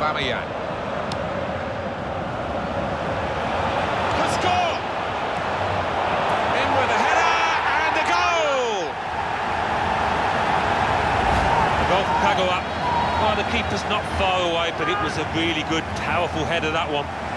Aubameyang. Can score! In with a header and a goal! The goal from Kagawa. Well, the keeper's not far away, but it was a really good, powerful header, that one.